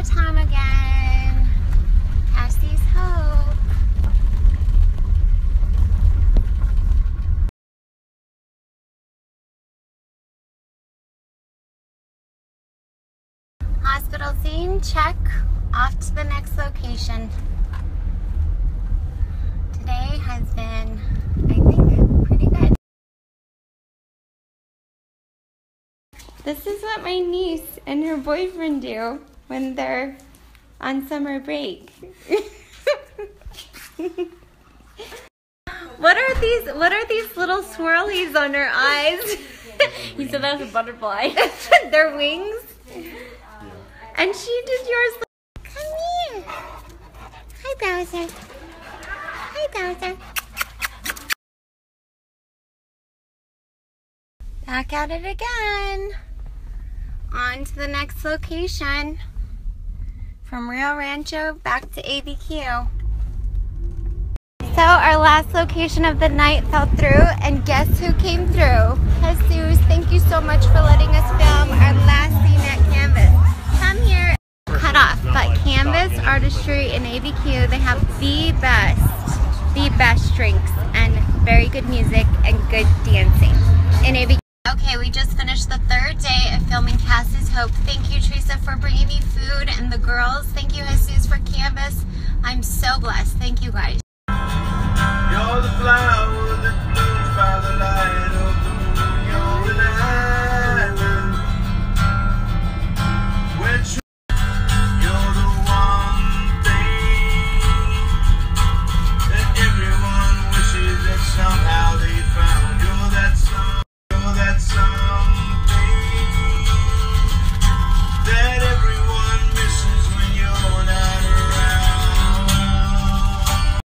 time again. Kassy's hope. Hospital scene, check. Off to the next location. Today has been, I think, pretty good. This is what my niece and her boyfriend do when they're on summer break. What are these little swirlies on her eyes? You said that was a butterfly. They're wings? And she did yours. Come here. Hi, Bowser. Hi, Bowser. Back at it again. On to the next location. From Rio Rancho back to ABQ. So our last location of the night fell through, and guess who came through? Jesus, thank you so much for letting us film our last scene at Canvas. Come here. Cut off, but Canvas Artistry in ABQ, they have the best drinks and very good music and good dancing in ABQ. Okay, we just finished the third day of filming Kassy's Hope. Thank you, Theresa, for bringing me food, and the girls. Thank you, Jesus, for Canvas. I'm so blessed. Thank you, guys. You're the flower.